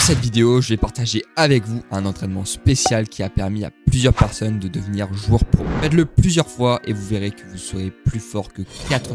cette vidéo, je vais partager avec vous un entraînement spécial qui a permis à plusieurs personnes de devenir joueurs pro. Faites-le plusieurs fois et vous verrez que vous serez plus fort que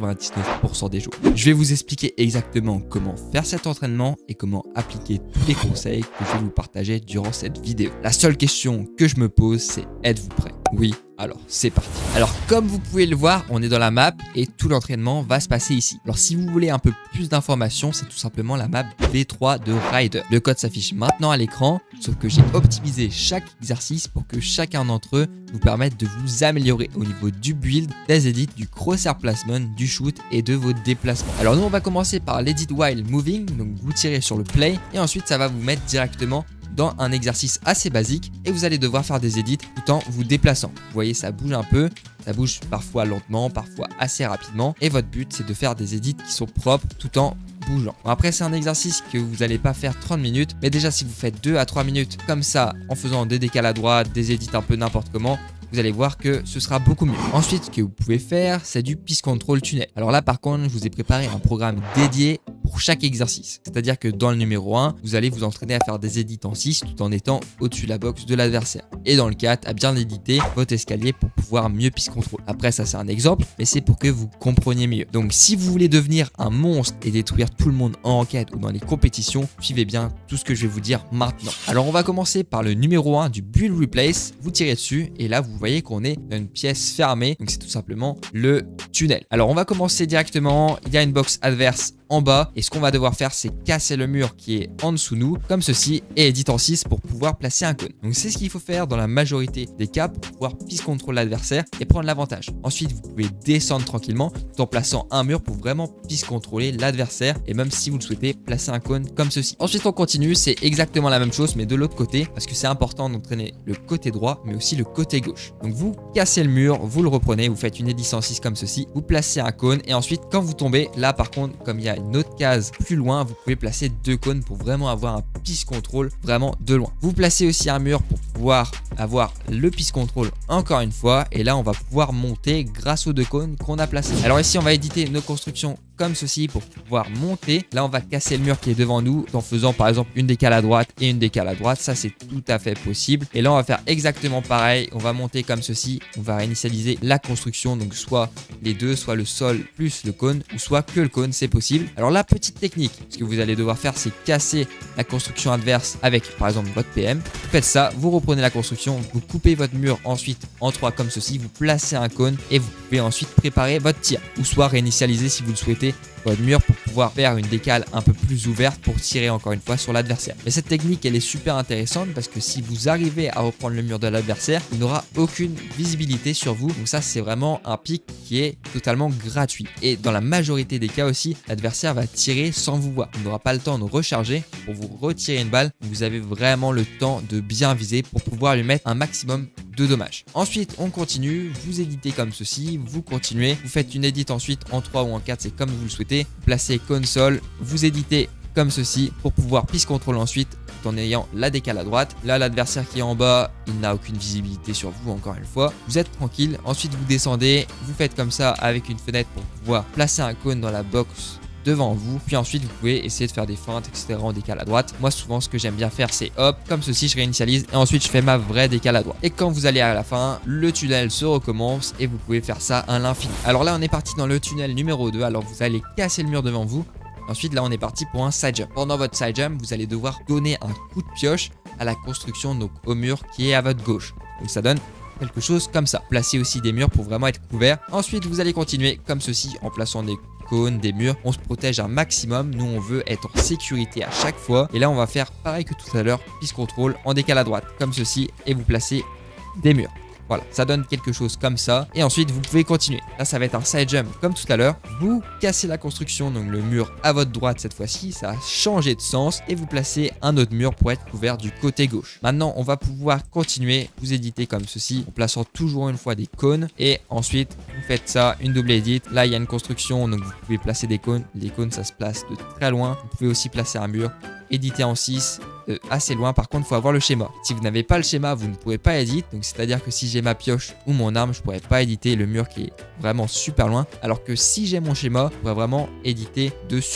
99% des joueurs. Je vais vous expliquer exactement comment faire cet entraînement et comment appliquer tous les conseils que je vais vous partager durant cette vidéo. La seule question que je me pose, c'est êtes-vous prêt? Oui. Alors, c'est parti. Alors, comme vous pouvez le voir, on est dans la map et tout l'entraînement va se passer ici. Alors, si vous voulez un peu plus d'informations, c'est tout simplement la map V3 de Rider. Le code s'affiche maintenant à l'écran, sauf que j'ai optimisé chaque exercice pour que chacun d'entre eux vous permette de vous améliorer au niveau du build, des edits, du crosshair placement, du shoot et de vos déplacements. Alors, nous, on va commencer par l'edit while moving, donc vous tirez sur le play et ensuite, ça va vous mettre directement dans un exercice assez basique et vous allez devoir faire des edits tout en vous déplaçant. Vous voyez, ça bouge un peu, ça bouge parfois lentement, parfois assez rapidement et votre but c'est de faire des edits qui sont propres tout en bougeant. Bon, après c'est un exercice que vous n'allez pas faire 30 minutes, mais déjà si vous faites 2 à 3 minutes comme ça en faisant des décals à droite, des edits un peu n'importe comment, vous allez voir que ce sera beaucoup mieux. Ensuite, ce que vous pouvez faire, c'est du Piece Control Tunnel. Alors là, par contre, je vous ai préparé un programme dédié pour chaque exercice. C'est-à-dire que dans le numéro 1, vous allez vous entraîner à faire des edits en 6 tout en étant au-dessus de la box de l'adversaire. Et dans le 4, à bien éditer votre escalier pour pouvoir mieux Piece Control. Après, ça c'est un exemple, mais c'est pour que vous compreniez mieux. Donc si vous voulez devenir un monstre et détruire tout le monde en enquête ou dans les compétitions, suivez bien tout ce que je vais vous dire maintenant. Alors on va commencer par le numéro 1 du Build Replace. Vous tirez dessus et là, vous voyez qu'on est dans une pièce fermée. Donc c'est tout simplement le tunnel. Alors on va commencer directement. Il y a une box adverse en bas et ce qu'on va devoir faire c'est casser le mur qui est en dessous nous comme ceci et edit en 6 pour pouvoir placer un cône. Donc c'est ce qu'il faut faire dans la majorité des cas pour pouvoir Piece Control l'adversaire et prendre l'avantage. Ensuite vous pouvez descendre tranquillement tout en plaçant un mur pour vraiment Piece Controller l'adversaire et même si vous le souhaitez placer un cône comme ceci. Ensuite on continue, c'est exactement la même chose mais de l'autre côté parce que c'est important d'entraîner le côté droit mais aussi le côté gauche. Donc vous cassez le mur, vous le reprenez, vous faites une edit en 6 comme ceci, vous placez un cône et ensuite quand vous tombez, là par contre comme il y a une autre case plus loin, vous pouvez placer 2 cônes pour vraiment avoir un Piece Control vraiment de loin. Vous placez aussi un mur pour pouvoir avoir le Piece Control encore une fois et là on va pouvoir monter grâce aux 2 cônes qu'on a placés. Alors ici on va éditer nos constructions comme ceci pour pouvoir monter. Là on va casser le mur qui est devant nous en faisant par exemple une décale à droite et une décale à droite, ça c'est tout à fait possible. Et là on va faire exactement pareil, on va monter comme ceci, on va réinitialiser la construction, donc soit les deux, soit le sol plus le cône ou soit que le cône, c'est possible. Alors la petite technique, ce que vous allez devoir faire c'est casser la construction adverse avec par exemple votre PM. Vous faites ça, vous reprenez la construction, vous coupez votre mur ensuite en 3 comme ceci, vous placez un cône et vous pouvez ensuite préparer votre tir ou soit réinitialiser si vous le souhaitez votre mur pour pouvoir faire une décale un peu plus ouverte pour tirer encore une fois sur l'adversaire. Mais cette technique elle est super intéressante parce que si vous arrivez à reprendre le mur de l'adversaire, il n'aura aucune visibilité sur vous. Donc ça c'est vraiment un pic qui est totalement gratuit. Et dans la majorité des cas aussi, l'adversaire va tirer sans vous voir. Il n'aura pas le temps de recharger pour vous retirer une balle. Vous avez vraiment le temps de bien viser pour pouvoir lui mettre un maximum de dommages. Ensuite on continue, vous éditez comme ceci, vous continuez, vous faites une edit ensuite en 3 ou en 4, c'est comme vous le souhaitez. Vous placez console, vous éditez comme ceci pour pouvoir Piece Control ensuite tout en ayant la décale à droite. Là l'adversaire qui est en bas, il n'a aucune visibilité sur vous encore une fois. Vous êtes tranquille, ensuite vous descendez, vous faites comme ça avec une fenêtre pour pouvoir placer un cône dans la box devant vous, puis ensuite vous pouvez essayer de faire des feintes etc en décale à droite. Moi souvent ce que j'aime bien faire c'est hop comme ceci, je réinitialise et ensuite je fais ma vraie décale à droite et quand vous allez à la fin le tunnel se recommence et vous pouvez faire ça à l'infini. Alors là on est parti dans le tunnel numéro 2, alors vous allez casser le mur devant vous. Ensuite là on est parti pour un side jump. Pendant votre side jump vous allez devoir donner un coup de pioche à la construction donc au mur qui est à votre gauche. Donc ça donne quelque chose comme ça. Placez aussi des murs pour vraiment être couvert. Ensuite vous allez continuer comme ceci en plaçant des cônes, des murs, on se protège un maximum. Nous on veut être en sécurité à chaque fois et là on va faire pareil que tout à l'heure, Piece Control en décale à droite comme ceci et vous placez des murs. Voilà, ça donne quelque chose comme ça. Et ensuite, vous pouvez continuer. Là, ça va être un side jump comme tout à l'heure. Vous cassez la construction, donc le mur à votre droite cette fois-ci. Ça a changé de sens. Et vous placez un autre mur pour être couvert du côté gauche. Maintenant, on va pouvoir continuer. Vous éditez comme ceci, en plaçant toujours une fois des cônes. Et ensuite, vous faites ça, une double edit. Là, il y a une construction, donc vous pouvez placer des cônes. Les cônes, ça se place de très loin. Vous pouvez aussi placer un mur. Éditer en 6 assez loin. Par contre, il faut avoir le schéma. Si vous n'avez pas le schéma, vous ne pourrez pas éditer. Donc, c'est-à-dire que si j'ai ma pioche ou mon arme, je ne pourrais pas éditer le mur qui est vraiment super loin. Alors que si j'ai mon schéma, je pourrais vraiment éditer de super loin.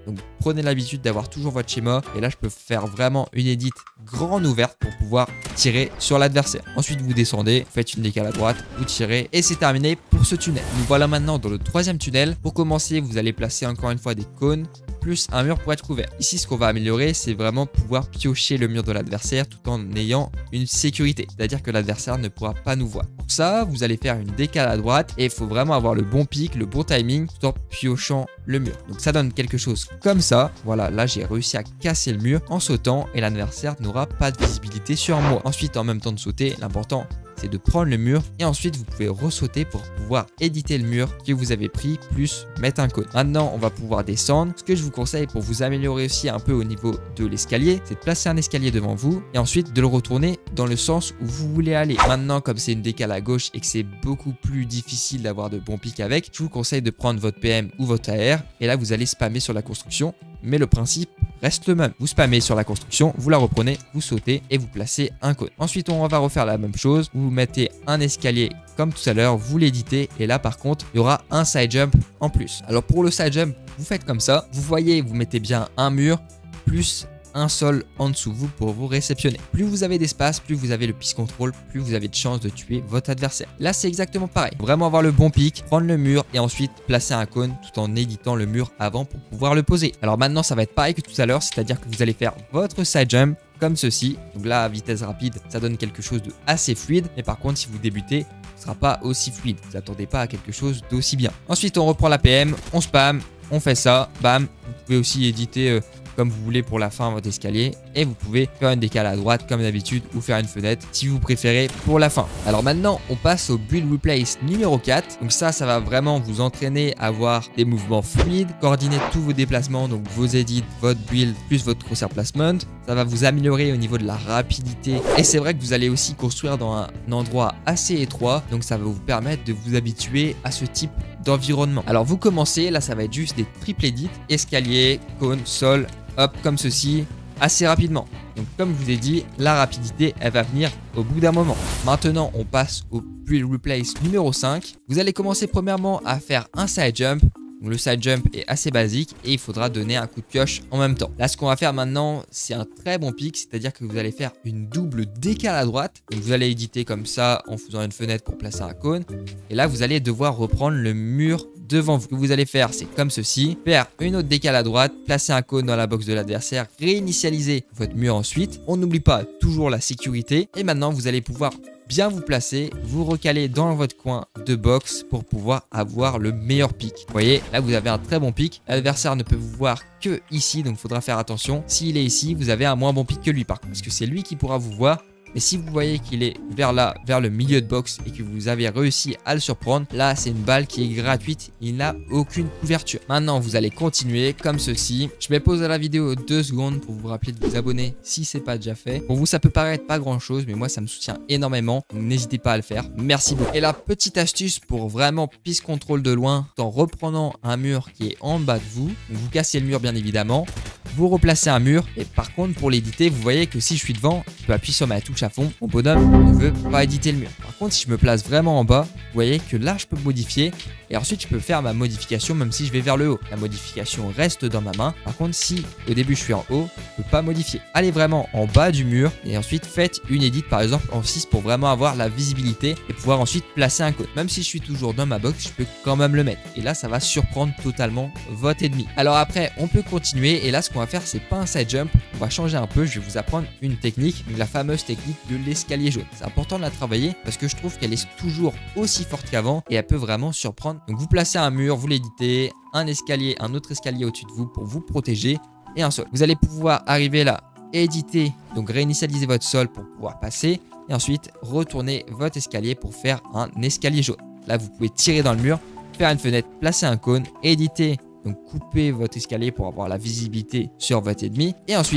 Donc prenez l'habitude d'avoir toujours votre schéma. Et là, je peux faire vraiment une edit grande ouverte pour pouvoir tirer sur l'adversaire. Ensuite, vous descendez, vous faites une décale à droite, vous tirez et c'est terminé pour ce tunnel. Nous voilà maintenant dans le troisième tunnel. Pour commencer, vous allez placer encore une fois des cônes plus un mur pour être couvert. Ici, ce qu'on va améliorer, c'est vraiment pouvoir piocher le mur de l'adversaire tout en ayant une sécurité. C'est-à-dire que l'adversaire ne pourra pas nous voir. Pour ça, vous allez faire une décale à droite et il faut vraiment avoir le bon pic, le bon timing tout en piochant le mur. Donc ça donne quelque chose comme ça. Voilà, là j'ai réussi à casser le mur en sautant et l'adversaire n'aura pas de visibilité sur moi. Ensuite, en même temps de sauter, l'important c'est de prendre le mur et ensuite vous pouvez ressauter pour pouvoir éditer le mur que vous avez pris plus mettre un cône. Maintenant, on va pouvoir descendre. Ce que je vous conseille pour vous améliorer aussi un peu au niveau de l'escalier, c'est de placer un escalier devant vous et ensuite de le retourner dans le sens où vous voulez aller. Maintenant, comme c'est une décale à gauche et que c'est beaucoup plus difficile d'avoir de bons pics avec, je vous conseille de prendre votre PM ou votre AR et là vous allez spammer sur la construction. Mais le principe reste le même. Vous spammez sur la construction, vous la reprenez, vous sautez et vous placez un cône. Ensuite, on va refaire la même chose. Vous mettez un escalier comme tout à l'heure, vous l'éditez et là par contre, il y aura un side jump en plus. Alors pour le side jump, vous faites comme ça. Vous voyez, vous mettez bien un mur plus un sol en dessous de vous pour vous réceptionner. Plus vous avez d'espace, plus vous avez le pitch control, plus vous avez de chances de tuer votre adversaire. Là, c'est exactement pareil. Vraiment avoir le bon pic, prendre le mur et ensuite placer un cône tout en éditant le mur avant pour pouvoir le poser. Alors maintenant, ça va être pareil que tout à l'heure, c'est-à-dire que vous allez faire votre side jump comme ceci. Donc là, à vitesse rapide, ça donne quelque chose de assez fluide. Mais par contre, si vous débutez, ce ne sera pas aussi fluide. Vous n'attendez pas à quelque chose d'aussi bien. Ensuite, on reprend la PM, on spam, on fait ça, bam. Vous pouvez aussi éditer comme vous voulez pour la fin votre escalier et vous pouvez faire une décale à droite comme d'habitude ou faire une fenêtre si vous préférez pour la fin. Alors maintenant on passe au build replace numéro 4. Donc ça va vraiment vous entraîner à avoir des mouvements fluides, coordonner tous vos déplacements, donc vos edits, votre build plus votre crosshair placement. Ça va vous améliorer au niveau de la rapidité et c'est vrai que vous allez aussi construire dans un endroit assez étroit, donc ça va vous permettre de vous habituer à ce type d'environnement. Alors vous commencez, là ça va être juste des triple edits, escalier, cône, sol, hop, comme ceci, assez rapidement. Donc comme je vous ai dit, la rapidité, elle va venir au bout d'un moment. Maintenant, on passe au build replace numéro 5. Vous allez commencer premièrement à faire un side jump. Donc, le side jump est assez basique et il faudra donner un coup de pioche en même temps. Là, ce qu'on va faire maintenant, c'est un très bon pic, c'est-à-dire que vous allez faire une double décale à droite. Donc vous allez éditer comme ça en faisant une fenêtre pour placer un cône. Et là, vous allez devoir reprendre le mur devant vous. Ce que vous allez faire, c'est comme ceci. Faire une autre décale à droite, placer un cône dans la box de l'adversaire, réinitialiser votre mur ensuite. On n'oublie pas toujours la sécurité. Et maintenant, vous allez pouvoir bien vous placer, vous recaler dans votre coin de box pour pouvoir avoir le meilleur pic. Vous voyez, là vous avez un très bon pic. L'adversaire ne peut vous voir que ici, donc il faudra faire attention. S'il est ici, vous avez un moins bon pic que lui par contre, parce que c'est lui qui pourra vous voir. Mais si vous voyez qu'il est vers là, vers le milieu de box et que vous avez réussi à le surprendre, là c'est une balle qui est gratuite, il n'a aucune couverture. Maintenant vous allez continuer comme ceci. Je mets pause à la vidéo 2 secondes pour vous rappeler de vous abonner si ce n'est pas déjà fait. Pour vous ça peut paraître pas grand chose, mais moi ça me soutient énormément, donc n'hésitez pas à le faire. Merci beaucoup. Et la petite astuce pour vraiment pitch control de loin, en reprenant un mur qui est en bas de vous, donc vous cassez le mur bien évidemment. Vous replacez un mur et par contre pour l'éditer, vous voyez que si je suis devant, je peux appuyer sur ma touche à fond. Mon bonhomme ne veut pas éditer le mur. Par contre, si je me place vraiment en bas, vous voyez que là, je peux modifier et ensuite je peux faire ma modification même si je vais vers le haut. La modification reste dans ma main. Par contre, si au début je suis en haut, je peux pas modifier. Allez vraiment en bas du mur et ensuite faites une edit par exemple en 6 pour vraiment avoir la visibilité et pouvoir ensuite placer un cône. Même si je suis toujours dans ma box, je peux quand même le mettre. Et là, ça va surprendre totalement votre ennemi. Alors après, on peut continuer et là, ce qu'on va faire, c'est pas un side jump. On va changer un peu. Je vais vous apprendre une technique, la fameuse technique de l'escalier jaune. C'est important de la travailler parce que je trouve qu'elle est toujours aussi forte qu'avant et elle peut vraiment surprendre. Donc vous placez un mur, vous l'éditez, un escalier, un autre escalier au-dessus de vous pour vous protéger et un sol. Vous allez pouvoir arriver là, éditer, donc réinitialiser votre sol pour pouvoir passer et ensuite retourner votre escalier pour faire un escalier jaune. Là, vous pouvez tirer dans le mur, faire une fenêtre, placer un cône, éditer. Donc coupez votre escalier pour avoir la visibilité sur votre ennemi. Et ensuite,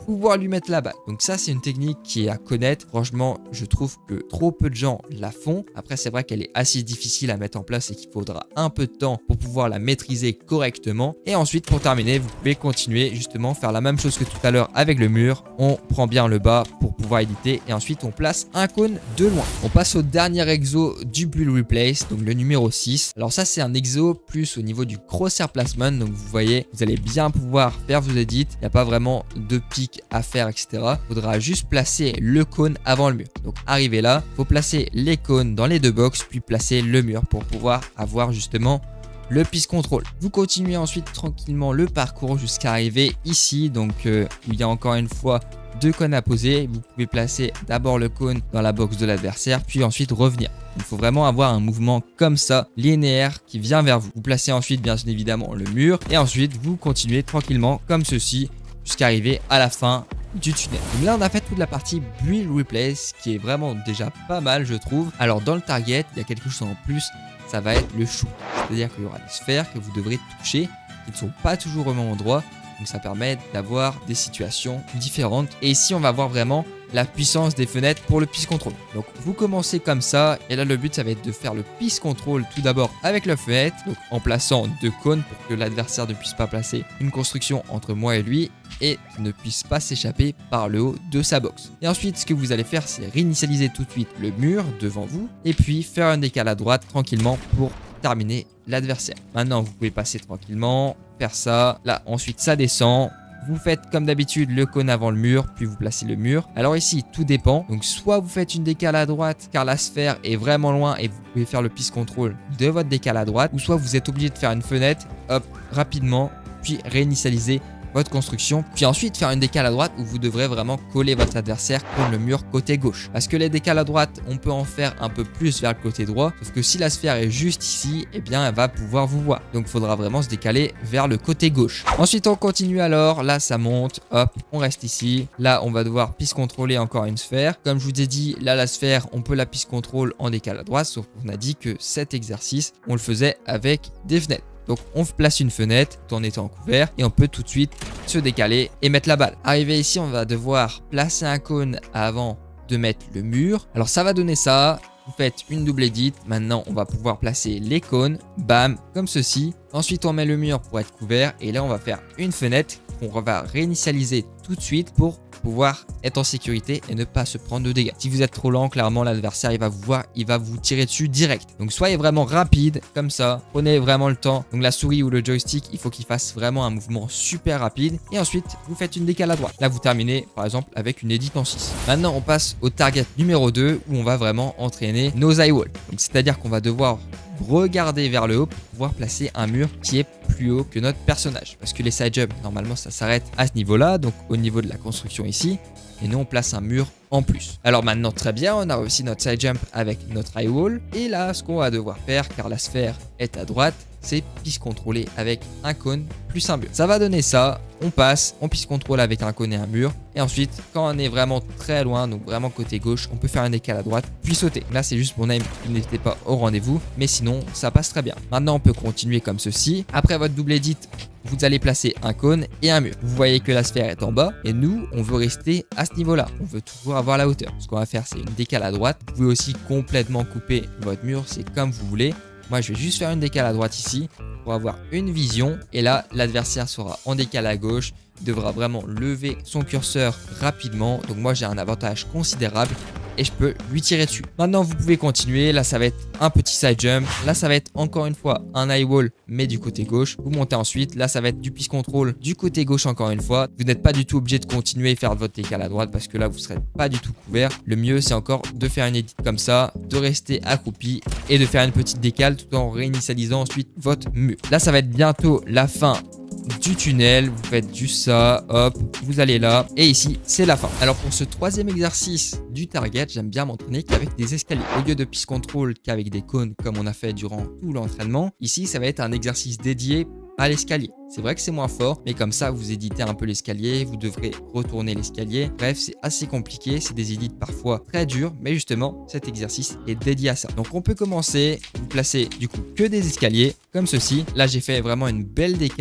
pouvoir lui mettre la balle. Donc ça, c'est une technique qui est à connaître. Franchement, je trouve que trop peu de gens la font. Après, c'est vrai qu'elle est assez difficile à mettre en place et qu'il faudra un peu de temps pour pouvoir la maîtriser correctement. Et ensuite, pour terminer, vous pouvez continuer justement faire la même chose que tout à l'heure avec le mur. On prend bien le bas pour pouvoir éditer et ensuite on place un cône de loin. On passe au dernier exo du Build Replace, donc le numéro 6. Alors ça, c'est un exo plus au niveau du crosshair placement. Donc vous voyez, vous allez bien pouvoir faire vos edits. Il n'y a pas vraiment de pic à faire, etc. Il faudra juste placer le cône avant le mur. Donc arrivé là, il faut placer les cônes dans les deux box, puis placer le mur pour pouvoir avoir justement le piece control. Vous continuez ensuite tranquillement le parcours jusqu'à arriver ici, donc où il y a encore une fois deux cônes à poser. Vous pouvez placer d'abord le cône dans la box de l'adversaire, puis ensuite revenir. Il faut vraiment avoir un mouvement comme ça, linéaire, qui vient vers vous. Vous placez ensuite bien évidemment le mur et ensuite vous continuez tranquillement comme ceci jusqu'à arriver à la fin du tunnel. Donc là, on a fait toute la partie Build Replace qui est vraiment déjà pas mal, je trouve. Alors dans le target, il y a quelque chose en plus. Ça va être le shoot. C'est-à-dire qu'il y aura des sphères que vous devrez toucher qui ne sont pas toujours au même endroit. Donc ça permet d'avoir des situations différentes. Et ici, on va voir vraiment la puissance des fenêtres pour le piece control. Donc vous commencez comme ça. Et là, le but, ça va être de faire le piece control tout d'abord avec la fenêtre. Donc en plaçant deux cônes pour que l'adversaire ne puisse pas placer une construction entre moi et lui. Et ne puisse pas s'échapper par le haut de sa box. Et ensuite, ce que vous allez faire, c'est réinitialiser tout de suite le mur devant vous. Et puis faire un décal à droite tranquillement pour terminer l'adversaire. Maintenant, vous pouvez passer tranquillement, faire ça. Là, ensuite, ça descend. Vous faites comme d'habitude le cône avant le mur, puis vous placez le mur. Alors ici, tout dépend. Donc soit vous faites une décale à droite car la sphère est vraiment loin et vous pouvez faire le piece control de votre décale à droite. Ou soit vous êtes obligé de faire une fenêtre, hop, rapidement, puis réinitialiser votre construction, puis ensuite faire une décale à droite où vous devrez vraiment coller votre adversaire contre le mur côté gauche. Parce que les décales à droite, on peut en faire un peu plus vers le côté droit, sauf que si la sphère est juste ici, eh bien elle va pouvoir vous voir. Donc il faudra vraiment se décaler vers le côté gauche. Ensuite on continue alors, là ça monte, hop, on reste ici. Là on va devoir piece contrôler encore une sphère. Comme je vous ai dit, là la sphère, on peut la piece contrôle en décale à droite, sauf qu'on a dit que cet exercice, on le faisait avec des fenêtres. Donc on place une fenêtre tout en étant couvert et on peut tout de suite se décaler et mettre la balle. Arrivé ici, on va devoir placer un cône avant de mettre le mur. Alors ça va donner ça. Vous faites une double edit. Maintenant, on va pouvoir placer les cônes. Bam, comme ceci. Ensuite, on met le mur pour être couvert. Et là, on va faire une fenêtre qu'on va réinitialiser tout de suite pour pouvoir être en sécurité et ne pas se prendre de dégâts. Si vous êtes trop lent, clairement, l'adversaire, il va vous voir, il va vous tirer dessus direct. Donc, soyez vraiment rapide, comme ça. Prenez vraiment le temps. Donc, la souris ou le joystick, il faut qu'il fasse vraiment un mouvement super rapide. Et ensuite, vous faites une décale à droite. Là, vous terminez, par exemple, avec une edit en 6. Maintenant, on passe au target numéro 2 où on va vraiment entraîner nos eye walls. Donc, c'est-à-dire qu'on va devoir regarder vers le haut pour pouvoir placer un mur qui est plus haut que notre personnage. Parce que les side jumps, normalement, ça s'arrête à ce niveau-là, donc au niveau de la construction ici. Et nous, on place un mur en plus. Alors maintenant, très bien, on a aussi notre side jump avec notre eye wall. Et là, ce qu'on va devoir faire, car la sphère est à droite, c'est piece contrôler avec un cône plus un mur. Ça va donner ça. On passe, on piece contrôle avec un cône et un mur. Et ensuite, quand on est vraiment très loin, donc vraiment côté gauche, on peut faire un décal à droite, puis sauter. Là, c'est juste pour aim qui n'était pas au rendez-vous. Mais sinon, ça passe très bien. Maintenant, on peut continuer comme ceci. Après votre double edit, vous allez placer un cône et un mur. Vous voyez que la sphère est en bas. Et nous, on veut rester à ce niveau-là. On veut toujours avoir la hauteur. Ce qu'on va faire, c'est une décale à droite. Vous pouvez aussi complètement couper votre mur. C'est comme vous voulez. Moi, je vais juste faire une décale à droite ici pour avoir une vision. Et là, l'adversaire sera en décale à gauche. Il devra vraiment lever son curseur rapidement. Donc moi, j'ai un avantage considérable et je peux lui tirer dessus. Maintenant, vous pouvez continuer. Là, ça va être un petit side jump. Là, ça va être encore une fois un eye wall, mais du côté gauche. Vous montez ensuite. Là, ça va être du piece control du côté gauche encore une fois. Vous n'êtes pas du tout obligé de continuer et faire votre décale à droite parce que là, vous ne serez pas du tout couvert. Le mieux, c'est encore de faire une edit comme ça, de rester accroupi et de faire une petite décale tout en réinitialisant ensuite votre mur. Là, ça va être bientôt la fin du tunnel. Vous faites juste ça, hop, vous allez là et ici c'est la fin. Alors pour ce troisième exercice du target, j'aime bien m'entraîner qu'avec des escaliers au lieu de piece control qu'avec des cônes comme on a fait durant tout l'entraînement. Ici ça va être un exercice dédié à l'escalier. C'est vrai que c'est moins fort, mais comme ça vous éditez un peu l'escalier, vous devrez retourner l'escalier. Bref, c'est assez compliqué, c'est des édits parfois très durs, mais justement cet exercice est dédié à ça. Donc on peut commencer, vous placez du coup que des escaliers comme ceci. Là j'ai fait vraiment une belle décale.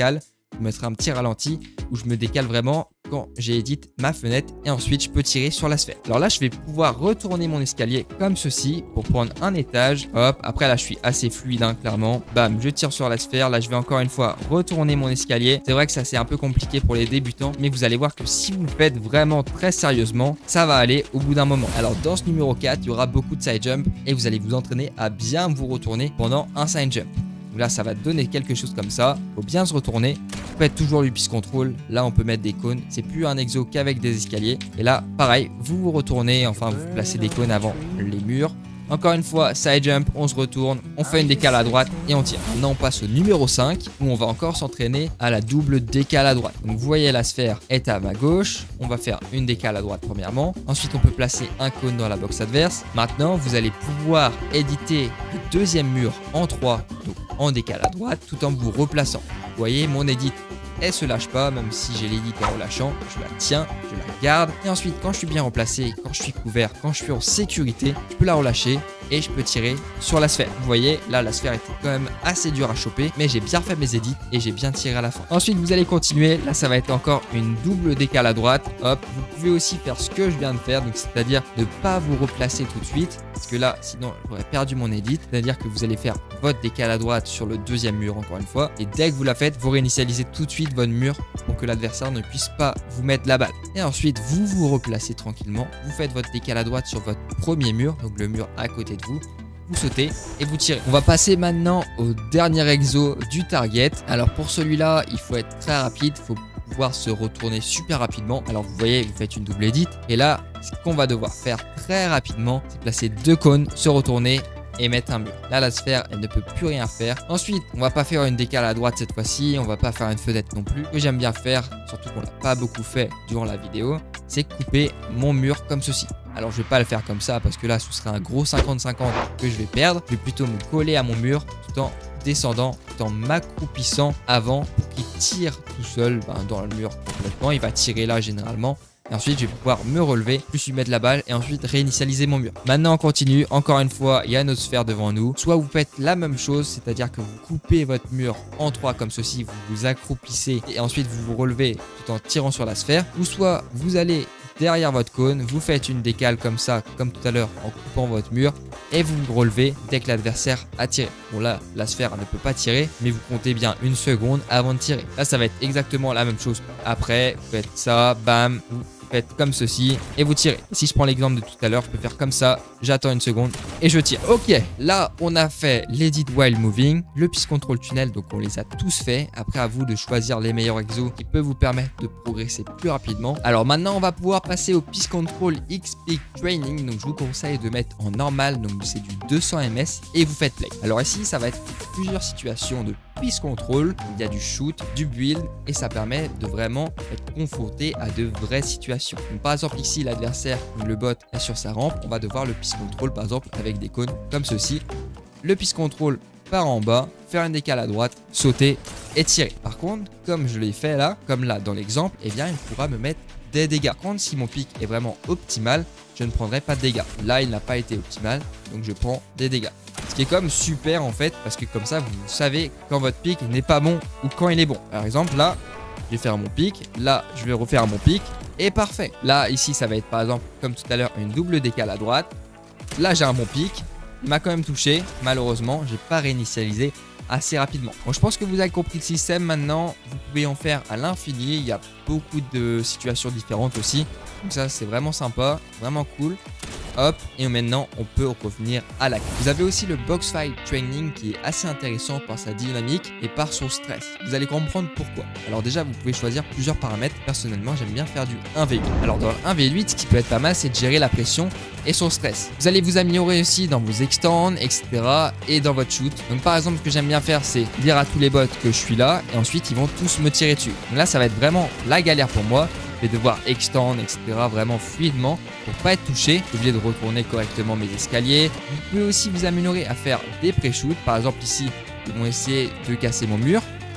je vous mettrai un petit ralenti où je me décale vraiment quand j'ai édité ma fenêtre et ensuite je peux tirer sur la sphère. Alors là, je vais pouvoir retourner mon escalier comme ceci pour prendre un étage. Hop, après là, je suis assez fluide, hein, clairement. Bam, je tire sur la sphère. Là, je vais encore une fois retourner mon escalier. C'est vrai que ça, c'est un peu compliqué pour les débutants, mais vous allez voir que si vous le faites vraiment très sérieusement, ça va aller au bout d'un moment. Alors dans ce numéro 4, il y aura beaucoup de side jump et vous allez vous entraîner à bien vous retourner pendant un side jump. Donc là, ça va donner quelque chose comme ça. Il faut bien se retourner. Vous faites toujours du piston control. Là, on peut mettre des cônes. C'est plus un exo qu'avec des escaliers. Et là, pareil, vous vous retournez. Enfin, vous placez des cônes avant les murs. Encore une fois, side jump, on se retourne, on fait une décale à droite et on tire. Maintenant, on passe au numéro 5 où on va encore s'entraîner à la double décale à droite. Donc, vous voyez, la sphère est à ma gauche. On va faire une décale à droite premièrement. Ensuite, on peut placer un cône dans la box adverse. Maintenant, vous allez pouvoir éditer le deuxième mur en 3, donc en décale à droite, tout en vous replaçant. Vous voyez, mon édite, elle se lâche pas, même si j'ai l'édite en relâchant, je la tiens, je la garde. Et ensuite, quand je suis bien remplacé, quand je suis couvert, quand je suis en sécurité, je peux la relâcher et je peux tirer sur la sphère. Vous voyez, là, la sphère était quand même assez dure à choper, mais j'ai bien fait mes édits et j'ai bien tiré à la fin. Ensuite, vous allez continuer. Là, ça va être encore une double décale à droite. Hop, vous pouvez aussi faire ce que je viens de faire, donc c'est-à-dire ne pas vous replacer tout de suite, parce que là, sinon, j'aurais perdu mon édit. C'est-à-dire que vous allez faire votre décale à droite sur le deuxième mur, encore une fois, et dès que vous la faites, vous réinitialisez tout de suite votre mur pour que l'adversaire ne puisse pas vous mettre la balle. Et ensuite, vous vous replacez tranquillement. Vous faites votre décale à droite sur votre premier mur, donc le mur à côté de vous. Vous sautez et vous tirez. On va passer maintenant au dernier exo du target. Alors pour celui-là, il faut être très rapide. Il faut pouvoir se retourner super rapidement. Alors vous voyez, vous faites une double édite. Et là, ce qu'on va devoir faire très rapidement, c'est placer deux cônes, se retourner et mettre un mur. Là, la sphère, elle ne peut plus rien faire. Ensuite, on va pas faire une décale à droite cette fois-ci. On va pas faire une fenêtre non plus. Ce que j'aime bien faire, surtout qu'on l'a pas beaucoup fait durant la vidéo, c'est couper mon mur comme ceci. Alors, je vais pas le faire comme ça parce que là, ce serait un gros 50-50 que je vais perdre. Je vais plutôt me coller à mon mur tout en descendant, tout en m'accroupissant avant pour qu'il tire tout seul dans le mur complètement. Il va tirer là généralement. Et ensuite, je vais pouvoir me relever, plus lui mettre la balle et ensuite réinitialiser mon mur. Maintenant, on continue. Encore une fois, il y a notre sphère devant nous. Soit vous faites la même chose, c'est-à-dire que vous coupez votre mur en 3 comme ceci, vous vous accroupissez et ensuite vous vous relevez tout en tirant sur la sphère. Ou soit vous allez derrière votre cône, vous faites une décale comme ça, comme tout à l'heure, en coupant votre mur et vous vous relevez dès que l'adversaire a tiré. Bon là, la sphère ne peut pas tirer, mais vous comptez bien une seconde avant de tirer. Là, ça va être exactement la même chose. Après, vous faites ça, bam, vous faites comme ceci et vous tirez. Si je prends l'exemple de tout à l'heure, je peux faire comme ça, j'attends une seconde et je tire. Ok, là on a fait l'edit while moving, le piston control tunnel, donc on les a tous fait. Après, à vous de choisir les meilleurs exos qui peuvent vous permettre de progresser plus rapidement. Alors maintenant, on va pouvoir passer au piston control X-Peak Training. Donc je vous conseille de mettre en normal, donc c'est du 200 ms et vous faites play. Alors ici, ça va être plusieurs situations de piston control. Il y a du shoot, du build et ça permet de vraiment être confronté à de vraies situations. Donc, par exemple ici l'adversaire, le bot est sur sa rampe, on va devoir le piston control par exemple avec des cônes comme ceci. Le piston control part en bas, faire une décale à droite, sauter et tirer. Par contre, comme je l'ai fait là, comme là dans l'exemple, eh bien il pourra me mettre des dégâts. Par contre, si mon pic est vraiment optimal, je ne prendrai pas de dégâts. Là, il n'a pas été optimal, donc je prends des dégâts. Ce qui est comme super en fait, parce que comme ça, vous savez quand votre pic n'est pas bon ou quand il est bon. Par exemple, là, je vais faire mon pic. Là, je vais refaire mon pic. Et parfait. Là, ici, ça va être par exemple, comme tout à l'heure, une double décale à droite. Là, j'ai un bon pic. Il m'a quand même touché. Malheureusement, j'ai pas réinitialisé assez rapidement. Bon, je pense que vous avez compris le système maintenant. Vous pouvez en faire à l'infini. Il y a beaucoup de situations différentes aussi. Donc ça, c'est vraiment sympa, vraiment cool. Hop, et maintenant, on peut revenir à la carte. Vous avez aussi le box fight training qui est assez intéressant par sa dynamique et par son stress. Vous allez comprendre pourquoi. Alors déjà, vous pouvez choisir plusieurs paramètres. Personnellement, j'aime bien faire du 1v8. Alors dans le 1v8, ce qui peut être pas mal, c'est de gérer la pression et son stress. Vous allez vous améliorer aussi dans vos extends, etc. et dans votre shoot. Donc par exemple, ce que j'aime bien faire, c'est dire à tous les bots que je suis là et ensuite, ils vont tous me tirer dessus. Donc là, ça va être vraiment la galère pour moi. Je vais devoir extend, etc. vraiment fluidement pour pas être touché. Je suis obligé de retourner correctement mes escaliers. Vous pouvez aussi vous améliorer à faire des pré-shoots. Par exemple, ici, ils vont essayer de casser mon mur.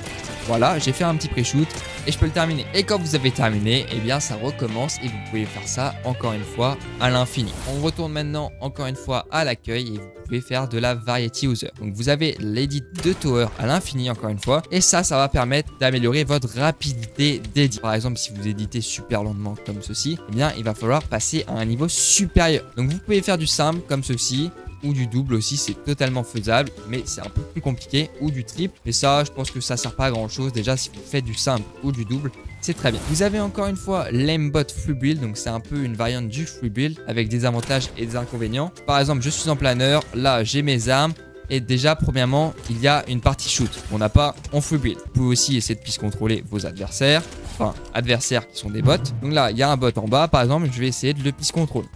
Voilà, j'ai fait un petit pré-shoot et je peux le terminer. Et quand vous avez terminé, eh bien ça recommence et vous pouvez faire ça encore une fois à l'infini. On retourne maintenant encore une fois à l'accueil et vous pouvez faire de la variety user. Donc vous avez l'edit de tower à l'infini encore une fois et ça va permettre d'améliorer votre rapidité d'édit. Par exemple, si vous éditez super lentement comme ceci, eh bien il va falloir passer à un niveau supérieur. Donc vous pouvez faire du simple comme ceci, ou du double aussi, c'est totalement faisable, mais c'est un peu plus compliqué, ou du triple. Mais ça, je pense que ça sert pas à grand chose. Déjà, si vous faites du simple ou du double, c'est très bien. Vous avez encore une fois l'aimbot free build, donc c'est un peu une variante du free build avec des avantages et des inconvénients. Par exemple, je suis en planeur, là j'ai mes armes. Et déjà, premièrement, il y a une partie shoot qu'on n'a pas en free build. Vous pouvez aussi essayer de piste contrôler vos adversaires, enfin adversaires qui sont des bots. Donc là, il y a un bot en bas, par exemple, je vais essayer de le piste contrôle.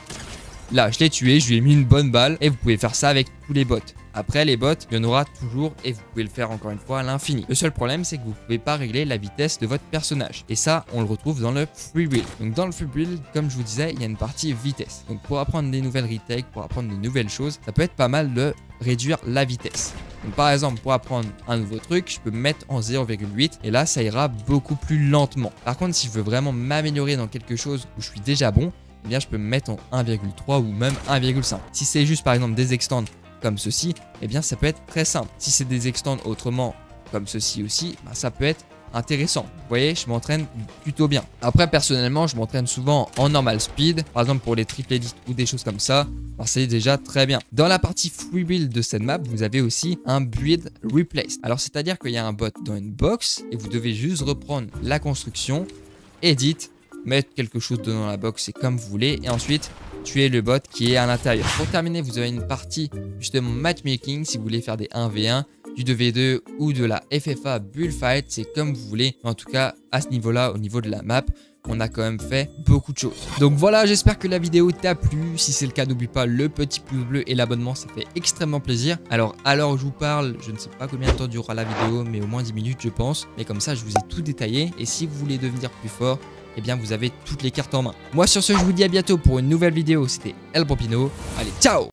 Là, je l'ai tué, je lui ai mis une bonne balle et vous pouvez faire ça avec tous les bots. Après, les bots, il y en aura toujours et vous pouvez le faire encore une fois à l'infini. Le seul problème, c'est que vous ne pouvez pas régler la vitesse de votre personnage. Et ça, on le retrouve dans le free build. Donc dans le free build, comme je vous disais, il y a une partie vitesse. Donc pour apprendre des nouvelles retakes, pour apprendre de nouvelles choses, ça peut être pas mal de réduire la vitesse. Donc par exemple, pour apprendre un nouveau truc, je peux me mettre en 0,8 et là, ça ira beaucoup plus lentement. Par contre, si je veux vraiment m'améliorer dans quelque chose où je suis déjà bon, eh bien je peux me mettre en 1,3 ou même 1,5. Si c'est juste par exemple des extends comme ceci, eh bien ça peut être très simple. Si c'est des extends autrement comme ceci aussi, bah, ça peut être intéressant. Vous voyez, je m'entraîne plutôt bien. Après, personnellement, je m'entraîne souvent en normal speed. Par exemple, pour les triple edits ou des choses comme ça, bah, c'est déjà très bien. Dans la partie free build de cette map, vous avez aussi un build replace. Alors, c'est-à-dire qu'il y a un bot dans une box et vous devez juste reprendre la construction, edit, mettre quelque chose dans la box, c'est comme vous voulez, et ensuite tuer le bot qui est à l'intérieur. Pour terminer, vous avez une partie justement matchmaking si vous voulez faire des 1v1, du 2v2 ou de la FFA bullfight, c'est comme vous voulez. En tout cas, à ce niveau-là, au niveau de la map, on a quand même fait beaucoup de choses. Donc voilà, j'espère que la vidéo t'a plu. Si c'est le cas, n'oublie pas le petit pouce bleu et l'abonnement, ça fait extrêmement plaisir. Alors, à l'heure où je vous parle, je ne sais pas combien de temps durera la vidéo, mais au moins 10 minutes, je pense. Mais comme ça, je vous ai tout détaillé. Et si vous voulez devenir plus fort, eh bien, vous avez toutes les cartes en main. Moi, sur ce, je vous dis à bientôt pour une nouvelle vidéo. C'était El Pompino. Allez, ciao!